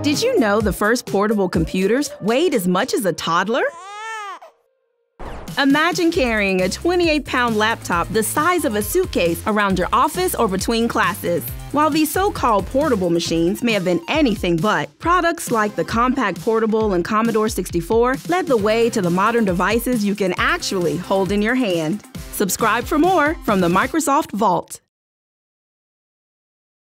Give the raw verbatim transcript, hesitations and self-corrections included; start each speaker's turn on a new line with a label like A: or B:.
A: Did you know the first portable computers weighed as much as a toddler? Imagine carrying a twenty-eight pound laptop the size of a suitcase around your office or between classes. While these so-called portable machines may have been anything but, products like the Compaq Portable and Commodore sixty-four led the way to the modern devices you can actually hold in your hand. Subscribe for more from the Microsoft Vault.